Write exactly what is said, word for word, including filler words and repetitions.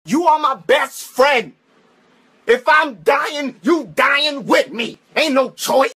You are my best friend. If I'm dying, you dying with me. Ain't no choice.